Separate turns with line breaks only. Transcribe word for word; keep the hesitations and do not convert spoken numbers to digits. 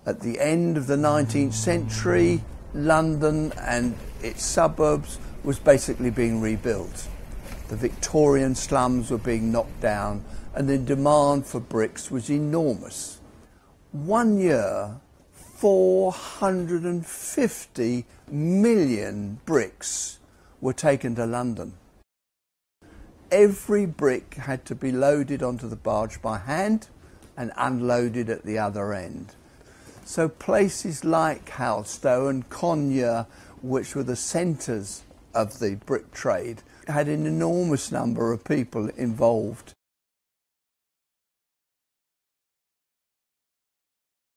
At the end of the nineteenth century, London and its suburbs was basically being rebuilt. The Victorian slums were being knocked down and the demand for bricks was enormous. One year, four hundred fifty million bricks were taken to London. Every brick had to be loaded onto the barge by hand and unloaded at the other end. So places like Halstow and Conyers, which were the centres of the brick trade, had an enormous number of people involved